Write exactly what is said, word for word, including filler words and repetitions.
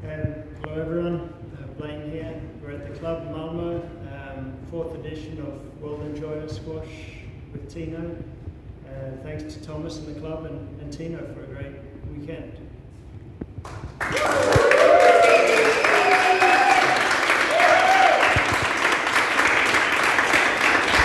Um, hello everyone, uh, Blaine here. We're at the club Malmoe, um, fourth edition of Malmoe Squash with Tino. Uh, thanks to Thomas and the club and, and Tino for a great weekend.